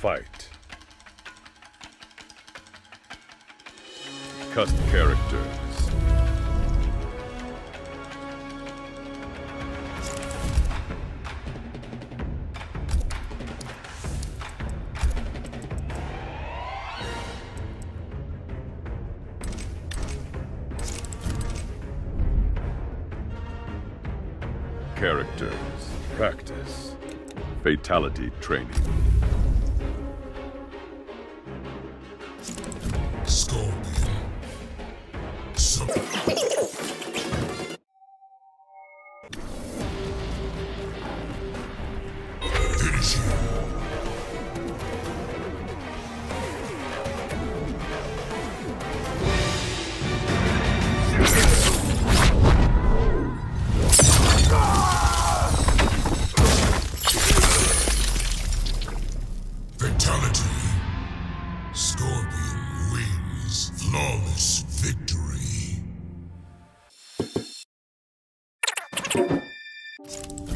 Fight. Cut characters. Characters. Practice. Fatality training. Scorpion. Finish him. Fatality. Scorpion wins. Flawless victory.